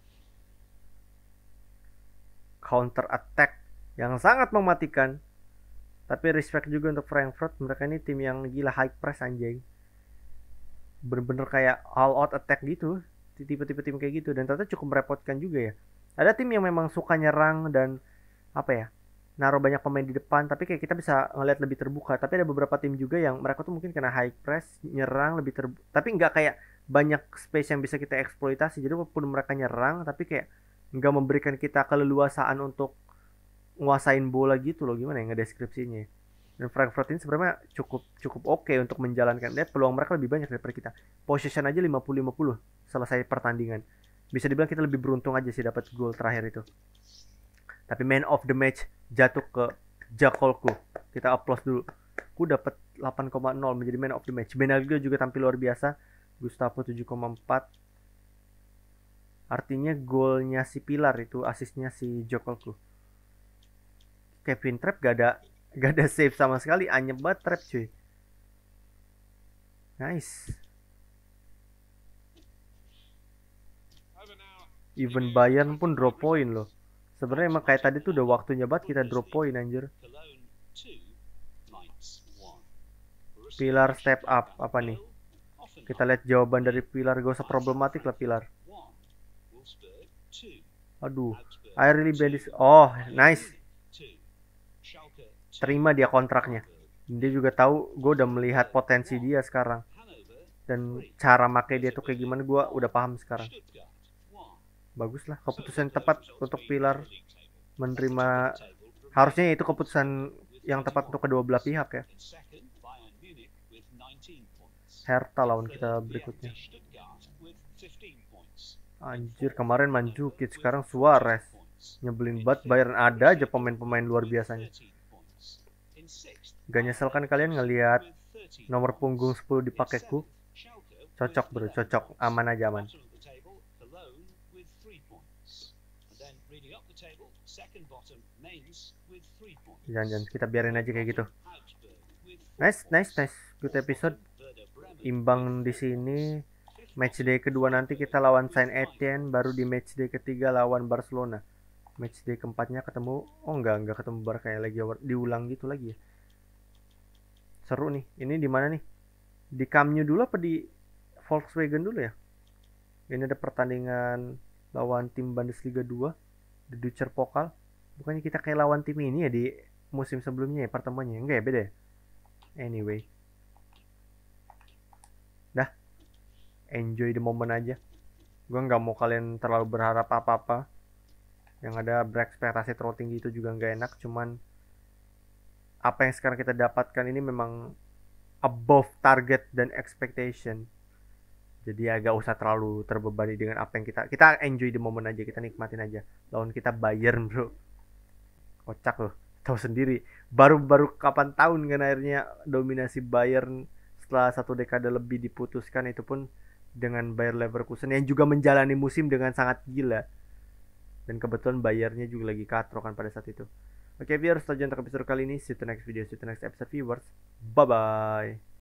Counter attack yang sangat mematikan. Tapi respect juga untuk Frankfurt. Mereka ini tim yang gila high press anjing. Bener-bener kayak all out attack gitu. Tipe-tipe tim kayak gitu. Dan ternyata cukup merepotkan juga ya. Ada tim yang memang suka nyerang dan apa ya, naruh banyak pemain di depan, tapi kayak kita bisa ngeliat lebih terbuka. Tapi ada beberapa tim juga yang mereka tuh mungkin kena high press, nyerang lebih tapi nggak kayak banyak space yang bisa kita eksploitasi. Jadi walaupun mereka nyerang, tapi kayak nggak memberikan kita keleluasaan untuk nguasain bola gitu loh. Gimana ya ngedeskripsinya? Dan Frankfurt ini sebenarnya cukup cukup oke untuk menjalankan. Lihat peluang mereka lebih banyak daripada kita. Possession aja 50-50 selesai pertandingan. Bisa dibilang kita lebih beruntung aja sih dapat gol terakhir itu. Tapi man of the match jatuh ke Jakolku. Kita applause dulu. Ku dapat 8,0 menjadi man of the match. Benaglio juga tampil luar biasa. Gustavo 7,4. Artinya golnya si Pilar itu asisnya si Jakolku. Kevin Trapp gak ada save sama sekali. Anyep banget Trapp cuy. Nice. Even Bayern pun drop point loh. Sebenarnya emang kayak tadi tuh udah waktunya banget kita drop point anjir. Pilar step up apa nih? Kita lihat jawaban dari Pilar, gak usah problematik lah Pilar. Aduh, I really bad this. Oh, nice. Terima dia kontraknya. Dia juga tahu gue udah melihat potensi dia sekarang. Dan cara make dia tuh kayak gimana gue udah paham sekarang. Bagus lah, keputusan tepat untuk Pilar menerima. Harusnya itu keputusan yang tepat untuk kedua belah pihak ya. Hertha lawan kita berikutnya. Anjir, kemarin Mandzukic, sekarang Suarez. Nyebelin banget, Bayern ada aja pemain-pemain luar biasanya. Gak nyesel kan kalian ngelihat nomor punggung 10 dipakaiku? Cocok bro, cocok. Aman aja, aman. Jangan, kita biarin aja kayak gitu. Nice. Good episode. Imbang di sini. Match day kedua nanti kita lawan Saint Etienne, baru di match day ketiga lawan Barcelona. Match day keempatnya ketemu, enggak ketemu Barca kayak lagi diulang gitu lagi ya. Seru nih. Ini di mana nih? Di Camp Nou dulu apa di Volkswagen dulu ya? Ini ada pertandingan lawan tim Bundesliga 2 di Deutscher Pokal. Bukannya kita kayak lawan tim ini ya di musim sebelumnya ya pertemuannya? Enggak ya, beda ya? Anyway. Dah. Enjoy the moment aja. Gue nggak mau kalian terlalu berharap apa-apa. Yang ada berekspektasi terlalu tinggi itu juga nggak enak. Cuman apa yang sekarang kita dapatkan ini memang above target dan expectation. Jadi agak usah terlalu terbebani dengan apa yang kita enjoy the moment aja, kita nikmatin aja. Lawan kita Bayern bro, kocak loh, tahu sendiri. Baru kapan tahun kan akhirnya dominasi Bayern setelah satu dekade lebih diputuskan, itu pun dengan Bayer Leverkusen yang juga menjalani musim dengan sangat gila. Dan kebetulan Bayernnya juga lagi katro kan pada saat itu. Oke viewers, selanjutnya untuk episode kali ini. See you to next video, see you to next episode viewers. Bye bye.